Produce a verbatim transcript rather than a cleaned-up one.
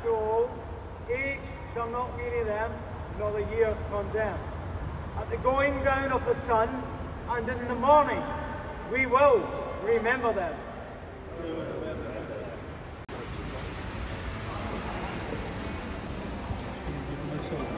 grow old, age shall not weary them, nor the years condemn. At the going down of the sun, and in the morning, we will remember them. So